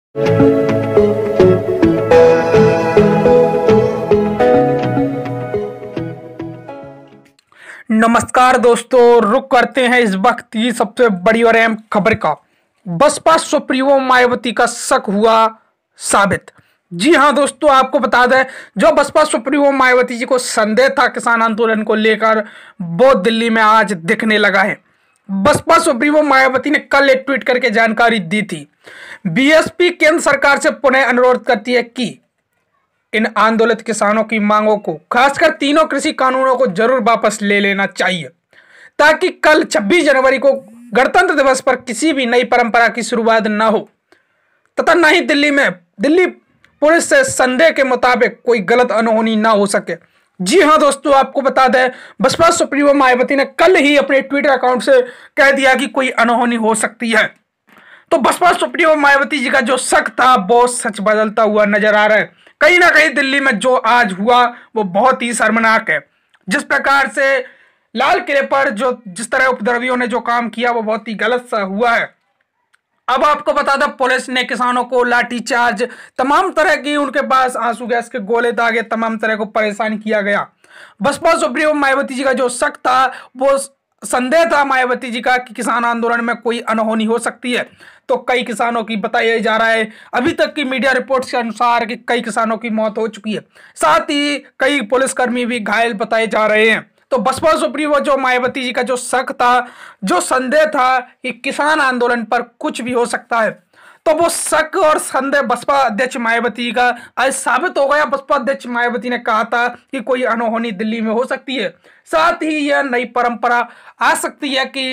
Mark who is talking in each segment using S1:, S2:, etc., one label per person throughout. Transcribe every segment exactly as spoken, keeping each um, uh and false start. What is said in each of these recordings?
S1: नमस्कार दोस्तों, रुक करते हैं इस वक्त की सबसे बड़ी और अहम खबर का। बसपा सुप्रीमो मायावती का शक हुआ साबित। जी हां दोस्तों, आपको बता दें, जो बसपा सुप्रीमो मायावती जी को संदेह था किसान आंदोलन को लेकर, वो दिल्ली में आज दिखने लगा है। बसपा सुप्रीमो मायावती ने कल एक ट्वीट करके जानकारी दी थी। बीएसपी केंद्र सरकार से पुनः अनुरोध करती है कि इन आंदोलित किसानों की मांगों को, खासकर तीनों कृषि कानूनों को जरूर वापस ले लेना चाहिए, ताकि कल छब्बीस जनवरी को गणतंत्र दिवस पर किसी भी नई परंपरा की शुरुआत न हो तथा न ही दिल्ली में दिल्ली पुलिस से संदेह के मुताबिक कोई गलत अनहोनी ना हो सके। जी हां दोस्तों, आपको बता दें, बसपा सुप्रीमो मायावती ने कल ही अपने ट्विटर अकाउंट से कह दिया कि कोई अनहोनी हो सकती है। तो बसपा सुप्रीमो मायावती जी का जो शक था वो सच बदलता हुआ नजर आ रहा है। कहीं ना कहीं दिल्ली में जो आज हुआ वो बहुत ही शर्मनाक है। जिस प्रकार से लाल किले पर जो जिस तरह उपद्रवियों ने जो काम किया वो बहुत ही गलत सा हुआ है। अब आपको बता दें, पुलिस ने किसानों को लाठीचार्ज, तमाम तरह की उनके पास आंसू गैस के गोले दागे, तमाम तरह को परेशान किया गया। बसपा सुप्रीमो मायावती जी का जो शक था, वो संदेह था मायावती जी का कि किसान आंदोलन में कोई अनहोनी हो सकती है, तो कई किसानों की बताया जा रहा है, अभी तक की मीडिया रिपोर्ट्स के अनुसार कि कई किसानों की मौत हो चुकी है, साथ ही कई पुलिसकर्मी भी घायल बताए जा रहे हैं। तो बसपा सुप्रीमो जो मायावती जी का जो शक था, जो संदेह था कि किसान आंदोलन पर कुछ भी हो सकता है, तो वो शक और संदेह बसपा अध्यक्ष मायावती का आज साबित हो गया। बसपा अध्यक्ष मायावती ने कहा था कि कोई अनहोनी दिल्ली में हो सकती है, साथ ही यह नई परंपरा आ सकती है कि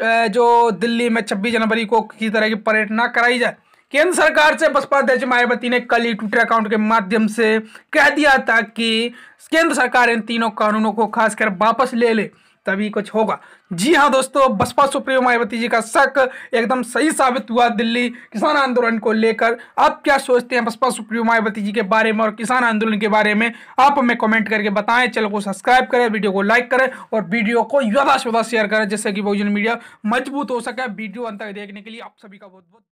S1: जो दिल्ली में छब्बीस जनवरी को किसी तरह की परेड ना कराई जाए। केंद्र सरकार से बसपा अध्यक्ष मायावती ने कल ही ट्विटर अकाउंट के माध्यम से कह दिया था कि केंद्र सरकार इन तीनों कानूनों को खासकर वापस ले ले, तभी कुछ होगा। जी हां दोस्तों, बसपा सुप्रीमो मायावती जी का शक एकदम सही साबित हुआ दिल्ली किसान आंदोलन को लेकर। आप क्या सोचते हैं बसपा सुप्रीमो मायावती जी के बारे में और किसान आंदोलन के बारे में? आप हमें कमेंट करके बताएं। चैनल को सब्सक्राइब करें, वीडियो को लाइक करें और वीडियो को ज्यादा से ज्यादा शेयर करें, जिससे कि बहुजन मीडिया मजबूत हो सके। वीडियो अंत तक देखने के लिए आप सभी का बहुत बहुत